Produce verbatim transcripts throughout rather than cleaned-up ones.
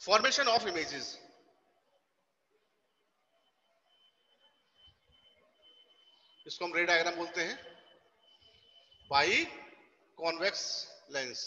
Formation of images, इसको हम रे डायग्राम बोलते हैं, बाई कॉन्वेक्स लेंस।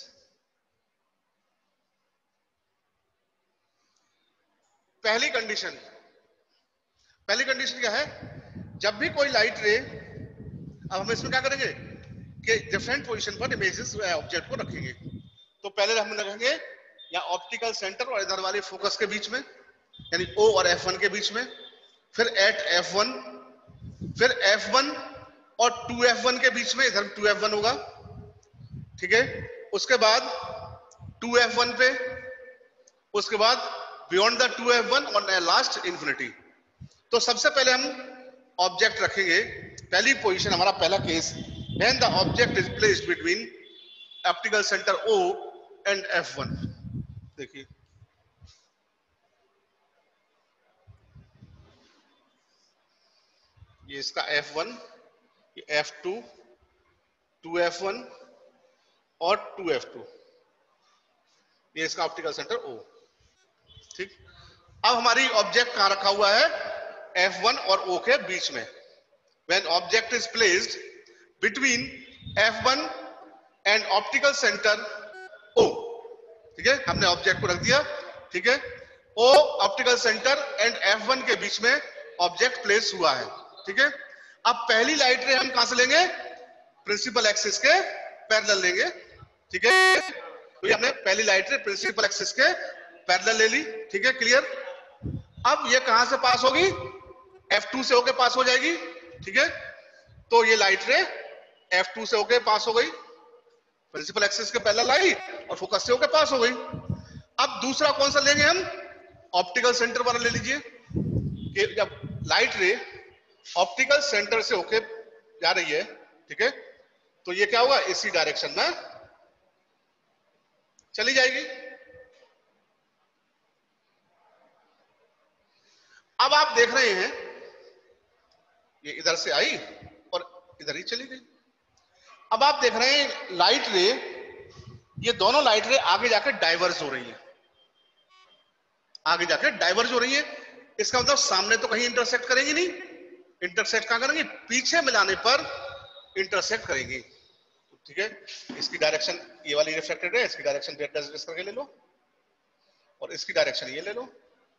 पहली कंडीशन, पहली कंडीशन क्या है, जब भी कोई लाइट रे, अब हम इसमें क्या करेंगे कि डिफरेंट पोजीशन पर इमेजेस ऑब्जेक्ट को रखेंगे। तो पहले हम रखेंगे या ऑप्टिकल सेंटर और इधर वाले फोकस के बीच में, यानी O और एफ वन के बीच में, फिर एट एफ वन, फिर एफ वन और टू एफ वन के बीच में, इधर टू एफ वन होगा, ठीक है। उसके बाद टू एफ वन पे, उसके बाद beyond the two F one और लास्ट इंफिनिटी। तो सबसे पहले हम ऑब्जेक्ट रखेंगे, पहली पोजीशन हमारा पहला case, when the object is placed between optical centre O and F one. देखिए ये इसका एफ वन, ये F two, two F one और टू एफ टू, ये इसका ऑप्टिकल सेंटर O, ठीक। अब हमारी ऑब्जेक्ट कहां रखा हुआ है, एफ वन और O के बीच में। When object is placed between F one and optical centre O, ठीक है, हमने ऑब्जेक्ट को रख दिया, ठीक है। O optical centre and F one के बीच में ऑब्जेक्ट प्लेस हुआ है, ठीक है। अब पहली लाइट रे हम कहां से लेंगे, प्रिंसिपल एक्सिस के पैरेलल लेंगे, ठीक है। तो ये हमने पहली लाइट रे प्रिंसिपल एक्सिस के पैरेलल ले ली, ठीक है, क्लियर। अब ये कहां से पास होगी, एफ टू से होके पास हो जाएगी, ठीक है। तो ये लाइट रे एफ टू से होके पास हो गई, प्रिंसिपल एक्सिस के पैरेलल आई और फोकस से होके पास हो गई। अब दूसरा कौन सा लेंगे हम, ऑप्टिकल सेंटर वाला ले लीजिए, कि जब लाइट रे ऑप्टिकल सेंटर से होके जा रही है, ठीक है, तो ये क्या होगा, इसी डायरेक्शन में चली जाएगी। अब आप देख रहे हैं ये इधर से आई और इधर ही चली गई। अब आप देख रहे हैं लाइट रे, ये दोनों लाइट रे आगे जाकर डाइवर्ज हो रही है, आगे जाकर डाइवर्ज हो रही है। इसका मतलब सामने तो कहीं इंटरसेक्ट करेंगी नहीं, इंटरसेक्ट कहां करेंगी, पीछे मिलाने पर इंटरसेक्ट करेंगी, ठीक है। इसकी डायरेक्शन ये वाली रिफ्लेक्टेड है, इसकी डायरेक्शन भी एडजस्ट करके ले लो और इसकी डायरेक्शन ये ले लो,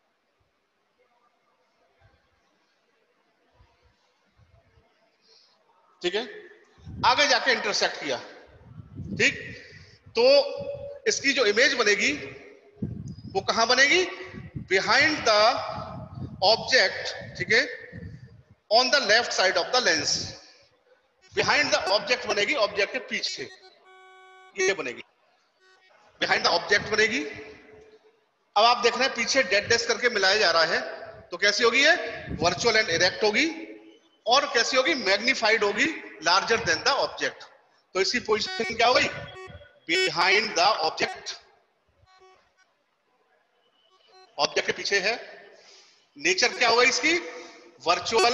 ठीक है। आगे जाके इंटरसेक्ट किया, ठीक। तो इसकी जो इमेज बनेगी वो कहां बनेगी, बिहाइंड द ऑब्जेक्ट, ठीक है, on the left side of the lens. Behind the object बनेगी, ऑब्जेक्ट के पीछे ये बनेगी, बिहाइंड द ऑब्जेक्ट बनेगी। अब आप देख रहे हैं पीछे डेड डेस्क करके मिलाया जा रहा है, तो कैसी होगी ये, वर्चुअल एंड इरेक्ट होगी, और कैसी होगी, मैग्नीफाइड होगी, लार्जर देन द ऑब्जेक्ट। तो इसकी पोजीशन क्या हो गई, बिहाइंड द ऑब्जेक्ट, ऑब्जेक्ट के पीछे है। नेचर क्या होगा इसकी, वर्चुअल,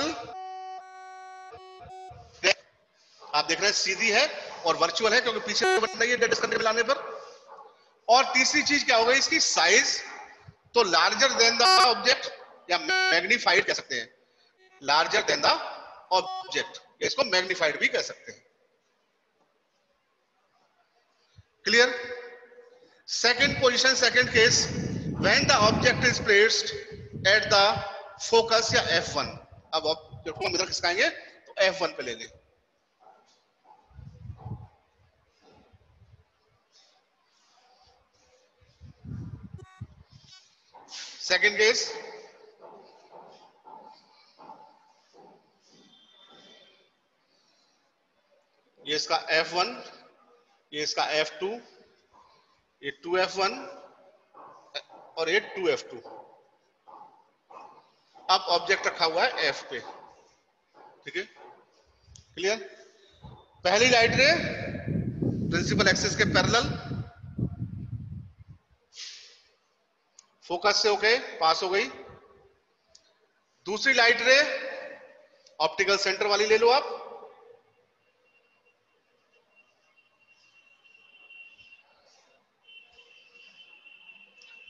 आप देख रहे हैं सीधी है और वर्चुअल है क्योंकि पीछे बन रही है डेड डिस्क मिलाने पर। और तीसरी चीज क्या होगा इसकी, साइज, तो लार्जर देन द ऑब्जेक्ट या मैग्नीफाइड कह सकते हैं, लार्जर देन द ऑब्जेक्ट, इसको मैग्नीफाइड भी कह सकते हैं, clear. Second position, second case, when the object is placed at the focus या एफ वन। अब ऑब्जेक्ट को हम इधर खिसकाएंगे तो एफ वन पे ले लें, सेकंड केस, ये इसका एफ वन, ये इसका एफ टू, ये टू एफ वन और ये टू एफ टू। अब ऑब्जेक्ट रखा हुआ है एफ पे, ठीक है, क्लियर। पहली लाइट रे प्रिंसिपल एक्सिस के पैरेलल फोकस से होके पास हो गई। दूसरी लाइट रे ऑप्टिकल सेंटर वाली ले लो आप,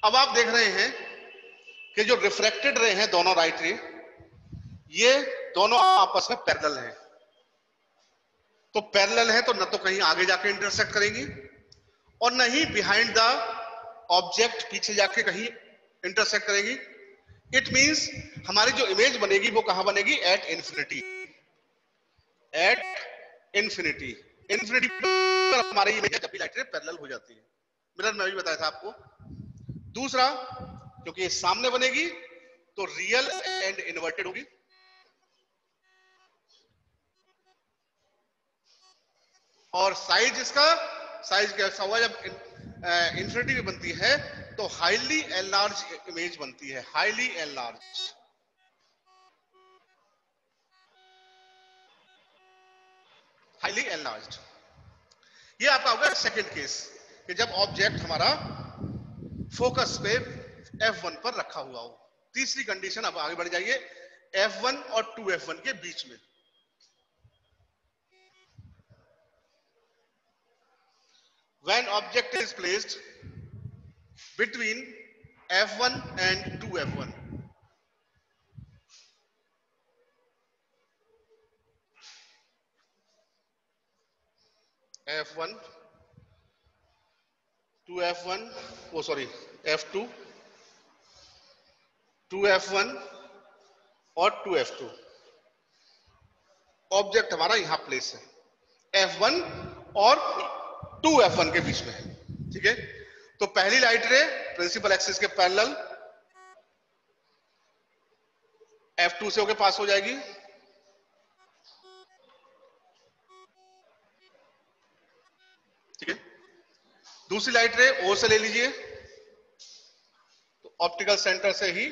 अब आप देख रहे हैं कि जो रिफ्रैक्टेड रे हैं दोनों राइट रे, ये दोनों आपस में पैरेलल हैं। तो पैरेलल है तो न तो कहीं आगे जाके इंटरसेक्ट करेंगी और न ही बिहाइंड द ऑब्जेक्ट पीछे जाके कहीं इंटरसेक्ट करेंगी। इट मींस हमारी जो इमेज बनेगी वो कहां बनेगी? At infinity. At infinity infinity पर हमारी इमेज जब भी लाइट रे पैरेलल हो जाती है। मिरर में भी बताया था आपको। दूसरा, क्योंकि ये सामने बनेगी तो रियल एंड इन्वर्टेड होगी। और साइज इसका साइज कैसा हुआ? जब इंफिनिटी में बनती है तो हाईली एनलार्ज इमेज बनती है। Highly enlarge, highly enlarge. ये आपका होगा सेकंड केस कि जब ऑब्जेक्ट हमारा फोकस पे एफ वन पर रखा हुआ हो। तीसरी कंडीशन, अब आगे बढ़ जाइए, एफ वन और टू एफ वन के बीच में। When object is placed between F one and two F one, F one two F one, oh sorry F two, two F one और टू एफ टू, ऑब्जेक्ट हमारा यहां place है F one और two F one के बीच में है। ठीक है, तो पहली लाइट रे प्रिंसिपल एक्सिस के पैरेलल एफ टू से होकर पास हो जाएगी। ठीक है, दूसरी लाइट रे ओ से ले लीजिए, तो ऑप्टिकल सेंटर से ही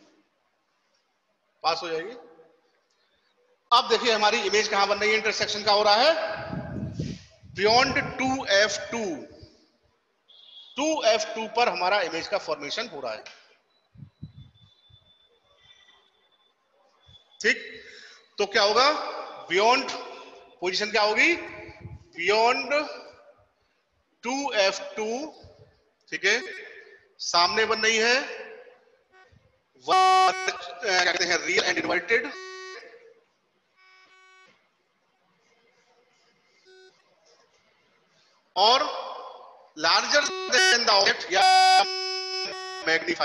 पास हो जाएगी। अब देखिए हमारी इमेज कहां बन रही है? इंटरसेक्शन का हो रहा है beyond two F two. Two F two पर हमारा इमेज का फॉर्मेशन हो रहा है। ठीक, तो क्या होगा? बियॉन्ड पोजीशन क्या होगी? Beyond two F two. ठीक है, सामने बन रही है क्या कहते हैं, रियल एंड इन्वर्टेड। और लार्जर देन द ऑब्जेक्ट या मैग्नीफाई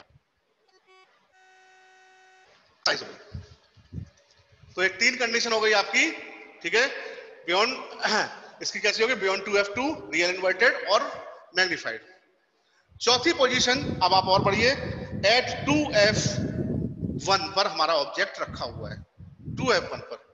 साइज होगी। तो ये तीन कंडीशन हो गई आपकी। ठीक है, बियॉन्ड इसकी कैसी होगी? Beyond two F two, real inverted और मैग्नीफाइड। चौथी पोजीशन, अब आप और पढ़िए, एट टू एफ वन पर हमारा ऑब्जेक्ट रखा हुआ है। टू एफ वन पर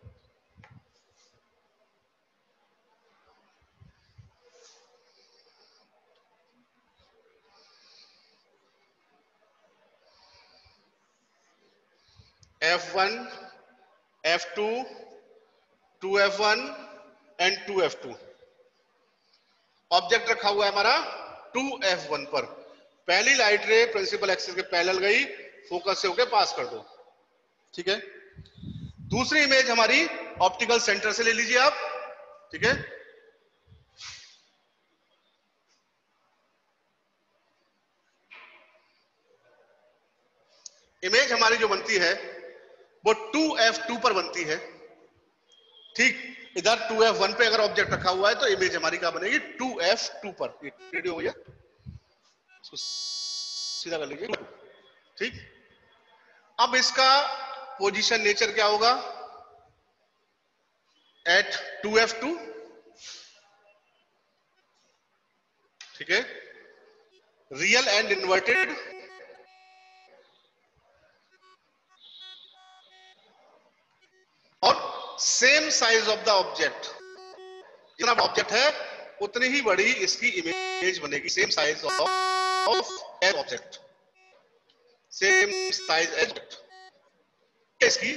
F one, F two, two F one and two F two, object रखा हुआ है हमारा टू एफ वन पर। पहली लाइट रे प्रिंसिपल एक्सिस के पैरेलल गई, फोकस से होके पास कर दो। ठीक है, दूसरी इमेज हमारी ऑप्टिकल सेंटर से ले लीजिए आप। ठीक है, इमेज हमारी जो बनती है वो टू एफ टू पर बनती है। ठीक, इधर टू एफ वन पे अगर ऑब्जेक्ट रखा हुआ है तो इमेज हमारी क्या बनेगी? टू एफ टू पर। रेडी हो गया, इसको सीधा कर लीजिए। ठीक, अब इसका पोजीशन नेचर क्या होगा? At two F two. ठीक है, रियल एंड इन्वर्टेड और same size of the object. जितना ऑब्जेक्ट है उतनी ही बड़ी इसकी इमेज बनेगी। Same size of of as object, same size as object. इसकी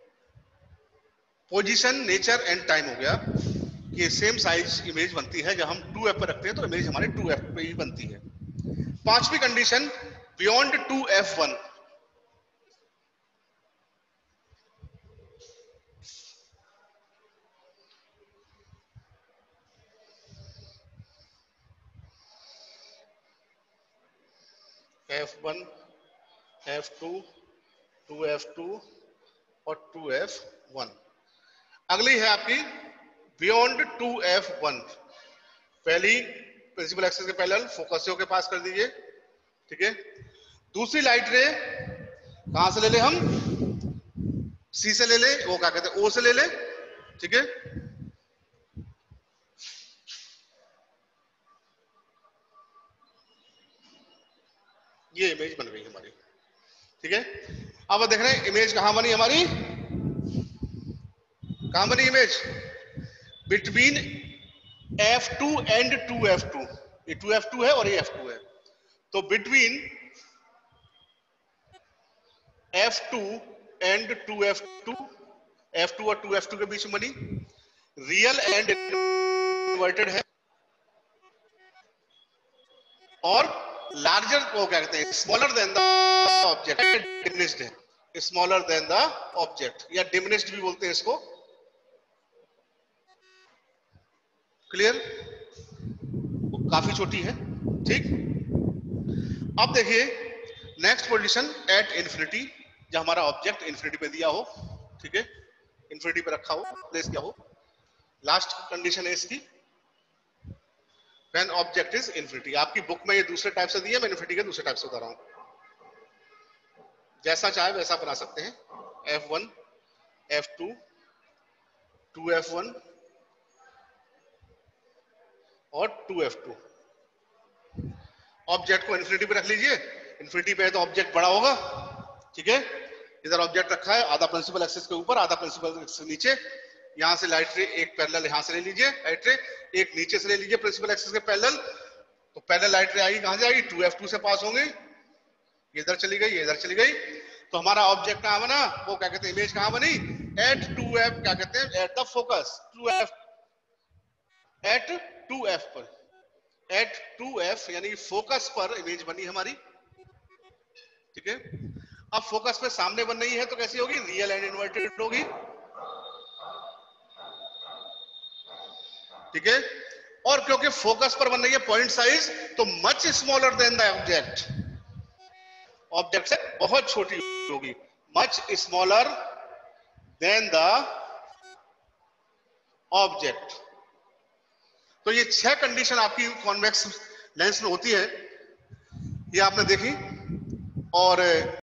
पोजीशन, नेचर एंड टाइम हो गया कि सेम साइज इमेज बनती है। जब हम टू एफ पर रखते हैं तो इमेज हमारे टू एफ पे ही बनती है। पांचवी condition, beyond two F one, F one, F two, two F two और टू एफ वन। अगली है आपकी बियॉन्ड टू एफ वन। पहली प्रिंसिपल एक्सिस के पैरेलल फोकस के पास कर दीजिए, ठीक है। दूसरी लाइट रे कहां से ले ले हम, सी से ले ले, वो क्या कहते हैं ओ से ले ले, ठीक है। ये इमेज बन गई हमारी, ठीक है। अब देख रहे हैं इमेज कहां बनी हमारी, कहां बनी image, between F two and two F two. ये टू एफ टू है और ये एफ टू है, तो between F two and two F two, F two और टू एफ टू के बीच में बनी, रियल एंड इन्वर्टेड है और लार्जर को क्या कहते हैं, smaller than the object, diminished है, स्मॉलर देन द ऑब्जेक्ट या डिमिनिश्ड भी बोलते हैं इसको। क्लियर, काफी छोटी है, ठीक। अब देखिए नेक्स्ट पोजीशन एट इंफिनिटी, जब हमारा ऑब्जेक्ट इंफिनिटी पे दिया हो, ठीक है, इंफिनिटी पे रखा हो, प्लेस किया हो। लास्ट कंडीशन है इसकी, व्हेन ऑब्जेक्ट इज इंफिनिटी। आपकी बुक में ये दूसरे टाइप से दिया, मैं इंफिनिटी के दूसरे टाइप से बता रहा हूं, जैसा चाहे वैसा बना सकते हैं। F one, F two, two F one और टू एफ टू। ऑब्जेक्ट को इंफिनिटी पे रख लीजिए, इंफिनिटी पे है तो ऑब्जेक्ट बड़ा होगा, ठीक है। इधर ऑब्जेक्ट रखा है आधा प्रिंसिपल एक्सिस के ऊपर, आधा प्रिंसिपल एक्सिस के नीचे। यहां से लाइट रे एक पैरेलल यहां से ले लीजिए, लाइट रे एक नीचे से ले लीजिए प्रिंसिपल एक्सिस के पैरेलल, तो पैरेलल लाइट रे आएगी कहां से आएगी, टू एफ टू से पास होंगे, ये इधर चली गई, ये इधर चली गई, तो हमारा ऑब्जेक्ट कहां बना, वो क्या कहते हैं, इमेज कहां बनी, एट टू एफ, क्या कहते हैं, at the focus, two F, at two F पर, एट टू एफ यानी फोकस पर इमेज बनी हमारी, ठीक है। अब फोकस पे सामने बन रही है तो कैसी होगी, रियल एंड इन्वर्टेड होगी, ठीक है। और क्योंकि फोकस पर बन रही है पॉइंट साइज, तो much smaller than the object, object से बहुत छोटी होगी, much smaller than the object. तो ये छह कंडीशन आपकी कॉन्वेक्स लेंस में होती है, ये आपने देखी। और